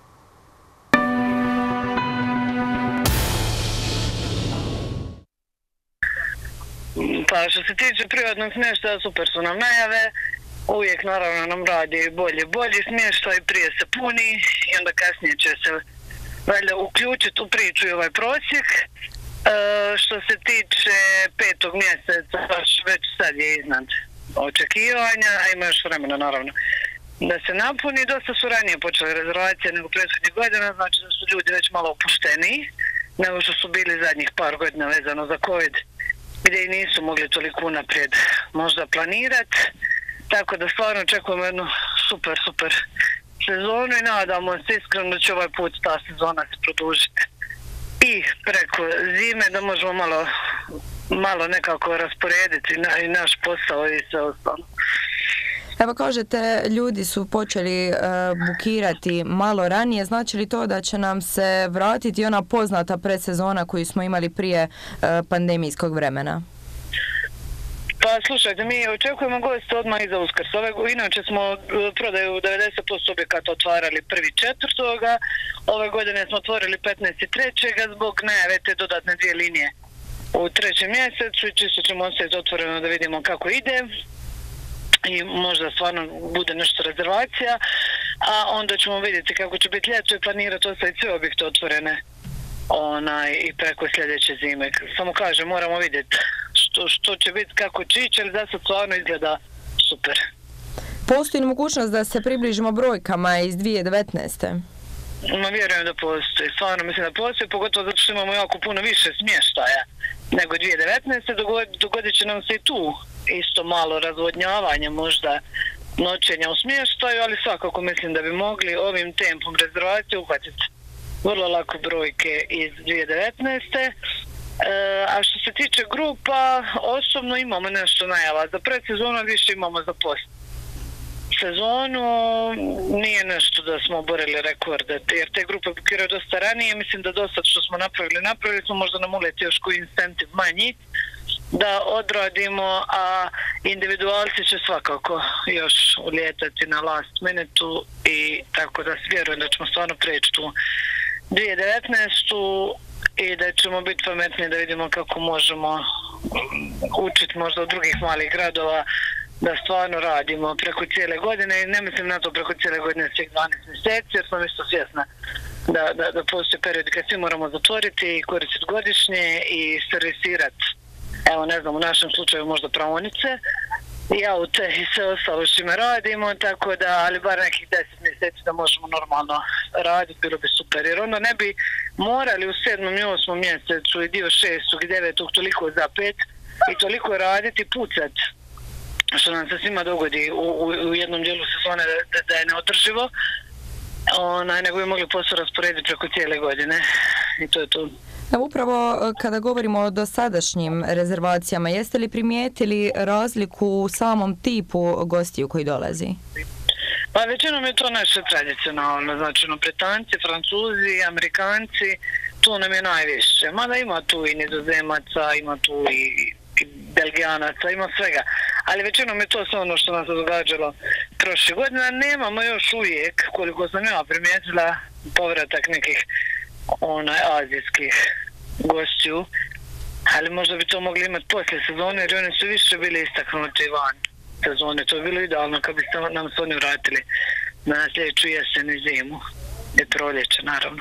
Pa što se tiče privatnog smještaja, super su nam najave. Uvijek naravno nam radi bolji smještaj, prije se puni i onda kasnije će se valjda uključiti u priču i ovaj prosjek. Što se tiče 5. mjeseca, već sad je iznad očekivanja, a ima još vremena naravno da se napuni. Dosta su ranije počele rezervacije nego prethodnih godina, znači da su ljudi već malo opušteniji nego što su bili zadnjih par godina vezano za COVID, gdje i nisu mogli toliko unaprijed možda planirati. Tako da stvarno očekujemo jednu super sezonu i nadamo se iskreno da će ovaj put ta sezona se produžiti i preko zime, da možemo malo nekako rasporediti i naš posao i sve ostalo. Evo kažete, ljudi su počeli bukirati malo ranije. Znači li to da će nam se vratiti ona poznata predsezona koju smo imali prije pandemijskog vremena? Pa slušajte, mi očekujemo goste odmah iza Uskrsa. Inače smo prodaju 90% objekata otvarali 1.4. Ove godine smo otvorili 15.3. zbog najave te dodatne 2 linije u 3. mjesecu i čisto ćemo ostaviti otvoreno da vidimo kako ide i možda stvarno bude nešto rezervacija, a onda ćemo vidjeti kako će biti ljeto i planirati ostaviti sve objekte otvorene i preko sljedeće zime. Samo kažem, moramo vidjeti što će biti, kako će ići, ali da sad stvarno izgleda super. Postoji li mogućnost da se približimo brojkama iz 2019. Ma vjerujem da postoji, stvarno mislim da postoji, pogotovo zato što imamo jako puno više smještaja nego 2019. Dogodit će nam se i tu isto malo razvodnjavanje, možda noćenja u smještaju, ali svakako mislim da bi mogli ovim tempom rezervacije uhvatiti vrlo lako brojke iz 2019. A što se tiče grupa, osobno imamo nešto najava za predsezonu, više imamo za post sezonu. Nije nešto da smo oborili rekorde, jer te grupe bukiraju dosta ranije. Mislim da dosta što smo napravili smo, možda nam uleti još koji incentiv manji da odradimo, a individualci će svakako još ulijetati na last minutu i tako da vjerujem da ćemo stvarno preći tu 2019. i da ćemo biti pametniji da vidimo kako možemo učiti možda od drugih malih gradova da stvarno radimo preko cijele godine i ne mislim na to preko cijele godine svih 12 mjeseci jer sam isto svjesna da postoji period kad svi moramo zatvoriti i koristiti godišnje i servisirati, evo ne znam, u našem slučaju možda praonice i aute i sve ostalo što me radimo, tako da, ali bar nekih 10 mjeseci da možemo normalno raditi, bilo bi super, jer onda ne bi morali u 7. i 8. mjesecu i dio 6. i 9. toliko zapet i toliko raditi i pucati, što nam se svima dogodi u jednom dijelu sezone da je neodrživo, nego bi mogli posao rasporediti preko cijele godine i to je to. Upravo kada govorimo o dosadašnjim rezervacijama, jeste li primijetili razliku u samom tipu gostiju koji dolazi? Pa većinom je to naše tradicionalno, znači Britanci, Francuzi, Amerikanci, to nam je najviše. Mada ima tu i Nizozemaca, ima tu i Belgijanaca, ima svega. Ali većinom je to sve ono što nam se događalo prošle godine. Nemamo još uvijek, koliko sam ja primijetila, povratak nekih azijskih gostiju. Ali možda bi to mogli imati poslije sezone, jer oni su više bili istaknuti van sezone. To je bilo idealno kad bi nam se oni vratili na sljedeću jesen i zimu. I proljeće, naravno.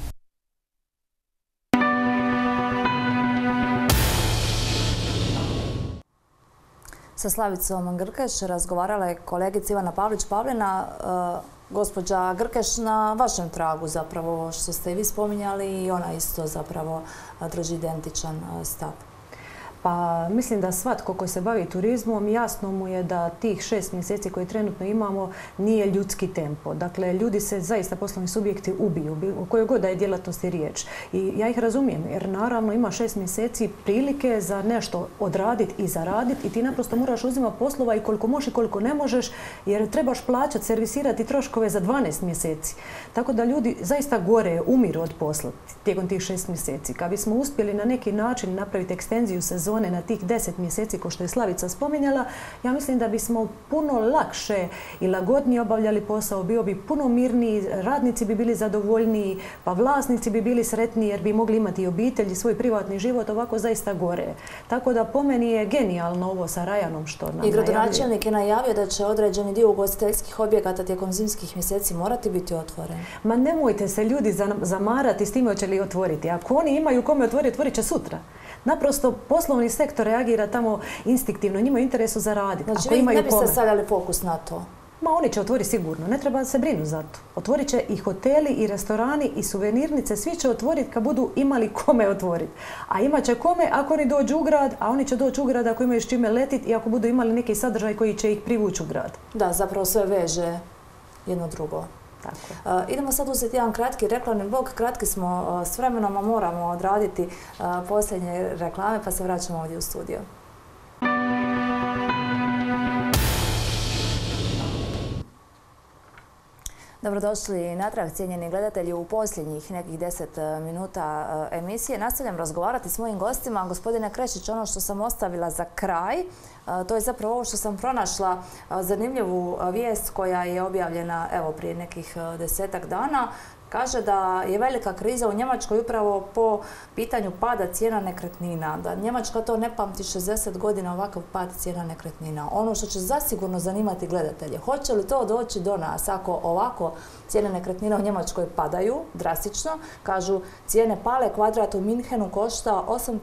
Sa Slavicom Grkeš razgovarala je kolegica Ivana Pavlić-Pavlina. Gospođa Grkeš, na vašem tragu zapravo što ste i vi spominjali i ona isto zapravo drži identičan stav. Pa mislim da svatko ko se bavi turizmom, jasno mu je da tih 6 mjeseci koje trenutno imamo nije ljudski tempo. Dakle, ljudi se zaista, poslovni subjekti, ubiju, o kojoj god da je djelatnosti riječ. I ja ih razumijem, jer naravno ima 6 mjeseci prilike za nešto odraditi i zaraditi i ti naprosto moraš uzimati poslova i koliko možeš i koliko ne možeš, jer trebaš plaćati, servisirati troškove za 12 mjeseci. Tako da ljudi zaista gore umiru od posla tijekom tih 6 mjeseci. Kad bismo uspjeli na neki način napraviti ekstenziju sezone na tih 10 mjeseci, ko što je Slavica spominjala, ja mislim da bismo puno lakše i lagodnije obavljali posao, bio bi puno mirniji, radnici bi bili zadovoljniji, pa vlasnici bi bili sretniji jer bi mogli imati i obitelj i svoj privatni život, ovako zaista gore. Tako da po meni je genijalno ovo sa Rajanom što nam najavljuje. I gradonačelnik je najavio da će određeni dio ugostiteljskih objekata tijekom zimskih mjeseci morati biti otvoren. Ma nemojte se ljudi zamarati s time hoće li otvoriti. Ako oni imaju kome otvoriti, otvorit će sutra. Naprosto poslovni sektor reagira tamo instinktivno, njima je interesu za raditi. Znači vi ne biste stavljali fokus na to? Ma oni će otvoriti sigurno, ne treba se brinuti za to. Otvorit će i hoteli, i restorani, i suvenirnice, svi će otvoriti kad budu imali kome otvoriti. A imat će kome ako oni dođu u grad, a oni će doći u grad ako imaju s čime letiti i ako budu imali neki sadržaj koji će ih privući u grad. Da, zapravo sve veže jedno drugo. Tako. Idemo sad uzeti jedan kratki reklamni blok. Kratki smo s vremenom, a moramo odraditi posljednje reklame, pa se vraćamo ovdje u studio. Dobrodošli natrag, cijenjeni gledatelji, u posljednjih nekih 10 minuta emisije. Nastavljam razgovarati s mojim gostima. Gospodine Krešić, ono što sam ostavila za kraj, to je zapravo ovo što sam pronašla zanimljivu vijest koja je objavljena evo prije nekih 10-ak dana. Kaže da je velika kriza u Njemačkoj upravo po pitanju pada cijena nekretnina. Da Njemačka to ne pamti 60 godina ovakav pad cijena nekretnina. Ono što će zasigurno zanimati gledatelje. Hoće li to doći do nas ako ovako cijene nekretnina u Njemačkoj padaju drastično? Kažu, cijene pale, kvadrat u Minhenu košta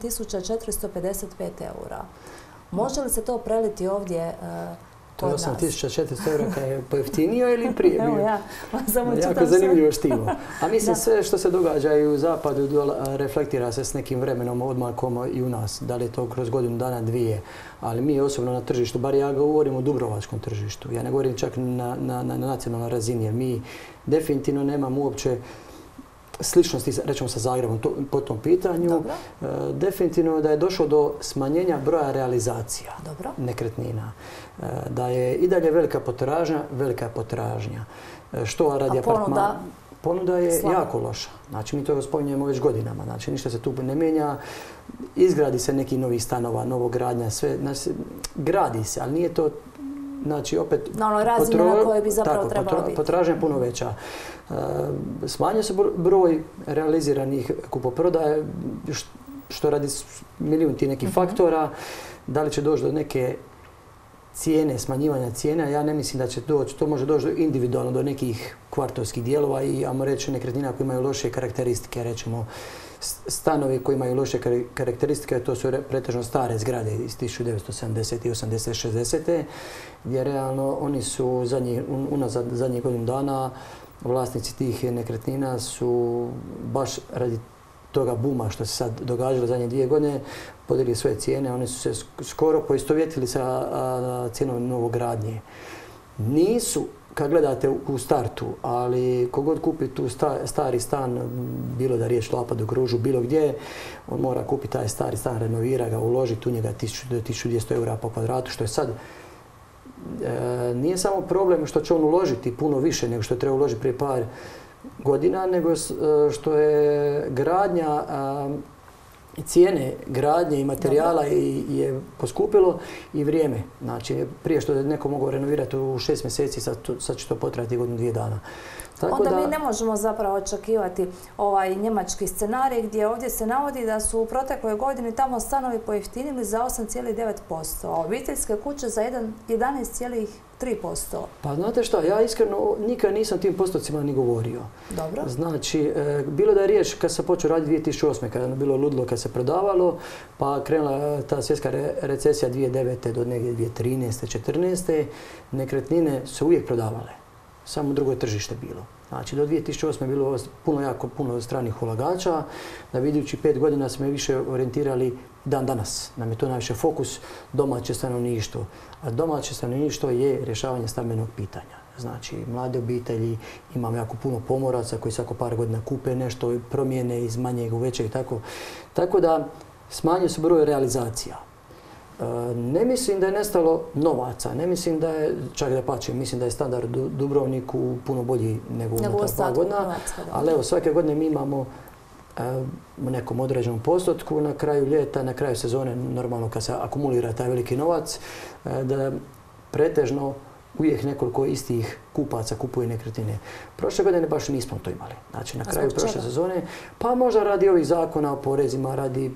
8.455 eura. Može li se to preliti ovdje to je 8.400 eura kad je pojeftinio ili prije bio? Ja, jako zanimljivo štivo. A mislim sve što se događa i u zapadu reflektira se s nekim vremenom odmakom i u nas. Da li je to kroz godinu dana, dvije. Ali mi osobno na tržištu, bar ja govorim o dubrovačkom tržištu. Ja ne govorim čak na nacionalnoj razini jer mi definitivno nemamo uopće sličnosti, rećemo sa Zagrebom po tom pitanju. Dobro. Definitivno da je došlo do smanjenja broja realizacija nekretnina. Da je i dalje velika potražnja. Što radi apartmana? Ponuda je jako loša. Znači, mi to spominjemo već godinama. Znači, ništa se tu ne mijenja. Izgradi se neki novih stanova, novogradnja, sve. Znači, gradi se, ali nije to, znači, opet na onoj razini na kojoj bi zapravo trebalo biti. Potražnja je puno veća. Smanjio se broj realiziranih kupoprodaje, što radi milijun ti nekih faktora. Da li će doći do neke cijene, smanjivanja cijena, ja ne mislim da će doći. To može doći individualno do nekih kvartovskih dijelova i, ajmo reći, nekretnina koje imaju loše karakteristike, rećemo stanovi koji imaju loše karakteristike, to su pretežno stare zgrade iz 1970. 80. 60. gdje realno oni su unazad zadnjih godinu dana vlasnici tih nekretnina su baš radi toga buma što se sad događalo zadnje 2 godine podigli svoje cijene. Oni su se skoro poistovjetili sa cijenom novogradnje. Nisu, kad gledate u startu, ali kogod kupi tu stari stan, bilo da riječ Lapad u Gružu, bilo gdje, on mora kupiti taj stari stan, renovira ga, uložiti u njega 1200 eura po kvadratu, što je sad nije samo problem što će on uložiti puno više nego što je treba uložiti prije par godina, nego što je gradnja, cijene gradnje i materijala je poskupilo i vrijeme. Znači, prije što je neko mogao renovirati u 6 mjeseci, sad će to potrajati godinu, 2 dana. Onda mi ne možemo zapravo očekivati ovaj njemački scenarij gdje ovdje se navodi da su u protekloj godini tamo stanovi pojeftinili za 8,9%, a obiteljske kuće za 11,3%. Pa znate šta, ja iskreno nikad nisam tim postocima ni govorio. Dobro. Znači, bilo da je riječ kad sam počeo raditi 2008. kada je bilo ludilo kad se prodavalo, pa krenula ta svjetska recesija 2009. do negdje 2013. 2014. Nekretnine su uvijek prodavale. Samo drugo je tržište bilo. Znači, do 2008. je bilo jako puno stranih ulagača, da vidijući 5 godina smo više orijentirali dan danas. Nam je to najviše fokus domaće stanovništvo. A domaće stanovništvo je rješavanje stambenog pitanja. Znači, mlade obitelji, imamo jako puno pomoraca koji svako par godina kupe nešto, promijene iz manjeg u većeg i tako. Tako da smanjuje se broj realizacija. Ne mislim da je nestalo novaca, ne mislim da je, čak da pačem, mislim da je standard u Dubrovniku puno bolji nego unutar par godina, ali evo svake godine mi imamo u nekom određenom postotku na kraju ljeta, na kraju sezone, normalno kad se akumulira taj veliki novac, da pretežno uvijek nekoliko istih kupaca kupuje nekretnine. Prošle godine baš nismo to imali. Znači na kraju prošle sezone, pa možda radi ovih zakona o porezima, radi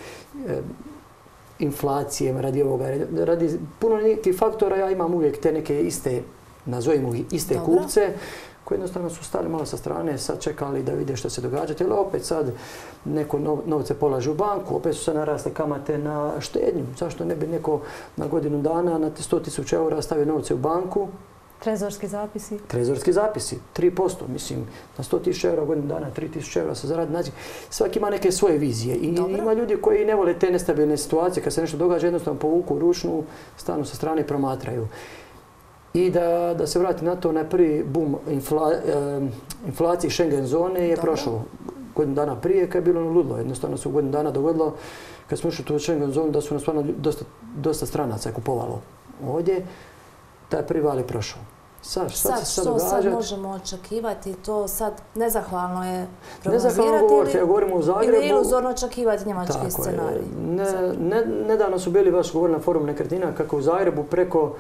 inflacije, radi ovoga, radi puno nekih faktora, ja imam uvijek te neke iste, nazovimo ih iste kupce, koji jednostavno su stali malo sa strane, sad čekali da vide što se događa, ali opet sad neko novce polaže u banku, opet su se narasle kamate na štednju. Zašto ne bi neko na godinu dana na 100.000 eura stavio novce u banku? Trezorski zapisi? Trezorski zapisi, 3%. Mislim, na 100.000 eura godinu dana, 3.000 eura se zaradi. Znači, svaki ima neke svoje vizije. I ima ljudi koji ne vole te nestabilne situacije, kad se nešto događa, jednostavno povuku ručnu, stanu sa strane i promatraju. I da se vrati na to, na prvi boom inflacije Schengen zone je prošao godinu dana prije, kad je bilo ludilo. Jednostavno se u godinu dana dogodilo, kad smo ušli u Schengen zonu, da su nas stvarno dosta stranaca kupovalo ovdje. Taj prvi val je prošao. Što sad možemo očekivati? To sad nezahvalno je nezahlano govoriti. Ja govorimo u Zagrebu. Ili iluzorno očekivati njemački scenarij. Nedavno su bili baš govorili na forumu nekretnina kako u Zagrebu preko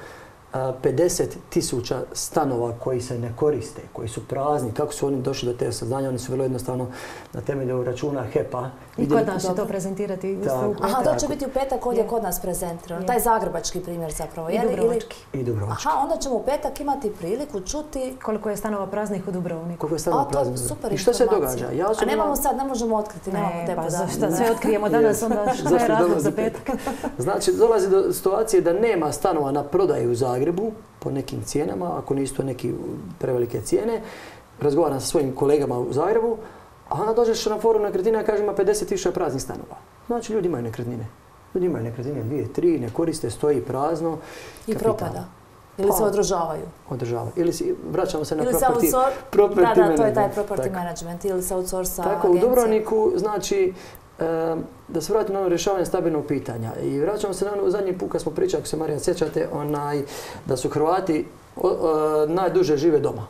50.000 stanova koji se ne koriste, koji su prazni. Kako su oni došli do te saznanja? Oni su vrlo jednostavno na temelju računa HEP-a. I kod nas će to prezentirati? Aha, to će biti u petak ovdje kod nas prezentirano. Taj zagrebački primjer zapravo. I dubrovački. I dubrovački. Aha, onda ćemo u petak imati priliku čuti koliko je stanova praznih u Dubrovniku. Koliko je stanova praznih u Dubrovniku. I što se događa? A nemamo sad, ne možemo otkriti, nemamo te podatke. Zašto sve otkrijemo danas, onda što je razlog za petak? Znači, dolazi do situacije da nema stanova na prodaju u Zagrebu po nekim cijenama, ako nisu to neke prevelike cijene. Razgovaram sa svojim kolegama u Zagrebu, a onda dođeš na forum nekretnina i kaže ima 50.000 praznih stanova. Znači, ljudi imaju nekretnine. Ljudi imaju nekretnine, 2, 3, ne koriste, stoji prazno. I propada. Ili se održavaju. Održavaju. Ili vraćamo se na property management. Da, to je taj property management. Ili se outsourca agencija. Tako, u Dubrovniku, znači, da se vratimo na ono rješavanje stabilnog pitanja. I vraćamo se na ono zadnji put kad smo pričali, ako se Marija sjećate, da su Hrvati najduže žive doma.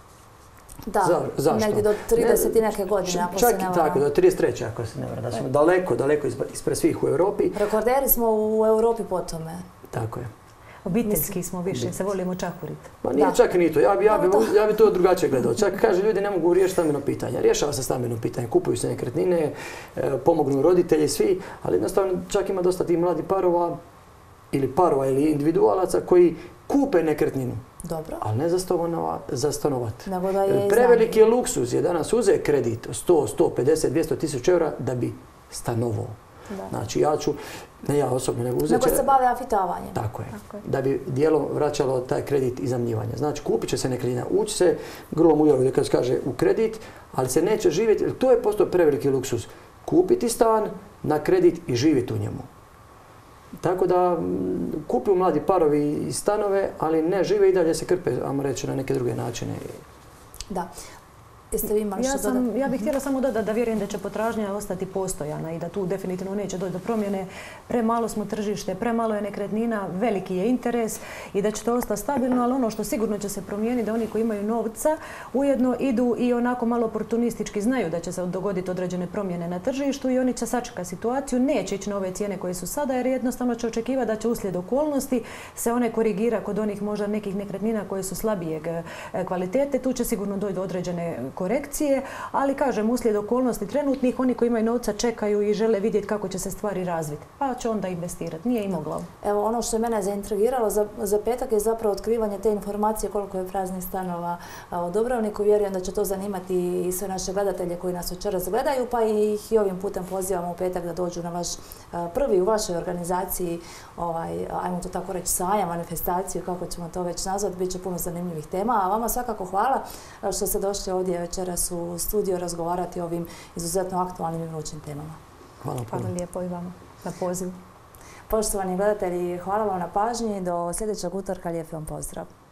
Da, negdje do 30 i neke godine, ako se ne varam. Tako, do 33. ako se ne varam. Da smo daleko ispred svih u Europi. Rekorderi smo u Europi po tome. Tako je. Obiteljski smo više, se volimo čahuriti. Pa nije čak ni to. Ja bi to drugačije gledao. Čak kaže ljudi ne mogu riješiti stambeno pitanje. Rješava se stambeno pitanje. Kupuju se nekretnine, pomognu roditelji, svi, ali jednostavno čak ima dosta tih mladih parova ili individualaca koji kupe nekretninu. Dobro. Ali ne za stanovat. Jer preveliki je luksuz je danas uze kredit 100, 150, 200.000 eura da bi stanovao. Znači ja ću, ne ja osobno, nego uzet će... Nego se bave afitavanjem. Tako je. Da bi dijelom vraćalo taj kredit iznajmljivanja. Znači kupit će se nekretnina, ući se grlom u javu, da kad se kaže u kredit, ali se neće živjeti, jer to je postao preveliki luksuz. Kupiti stan na kredit i živjeti u njemu. Tako da kupuju mladi parovi stanove, ali ne žive i dalje se krpe, ajmo reći, na neke druge načine. Da. Jeste vi imali što dodati? Ja bih htjela samo dodati da vjerujem da će potražnja ostati postojana i da tu definitivno neće doći do promjene. Premalo smo tržište, premalo je nekretnina, veliki je interes i da će to ostati stabilno, ali ono što sigurno će se promijeniti da oni koji imaju novca ujedno idu i onako malo oportunistički znaju da će se dogoditi određene promjene na tržištu i oni će sačekati situaciju, neće ići na ove cijene koje su sada jer jednostavno će očekivati da će uslijed okolnosti se one korigira kod onih možda nekih nekretnina koje su slabijeg kvalitete. Tu će sigurno doći do određene korekcije, ali kažem, uslijed okolnosti trenutnih, oni koji imaju novca čekaju i žele vidjeti kako će se stvari razviti, pa će onda investirati. Nije imao glavu. Evo, ono što je mene zaintrigiralo za petak je zapravo otkrivanje te informacije koliko je praznih stanova u Dubrovniku. Vjerujem da će to zanimati i sve naše gledatelje koji nas večeras gledaju, pa ih i ovim putem pozivamo u petak da dođu na vaš prvi u vašoj organizaciji, ajmo to tako reći, sajam, manifestaciju, kako ćemo to već nazvati. Biće puno zanimljivih tema, a vama svakako hvala što ste došli ovdje večeras u studio razgovarati o ovim izuzetno aktualnim i vrućim temama. Hvala lijepo i vama na pozivu. Poštovani gledatelji, hvala vam na pažnji. Do sljedećeg utorka, lijep vam pozdrav.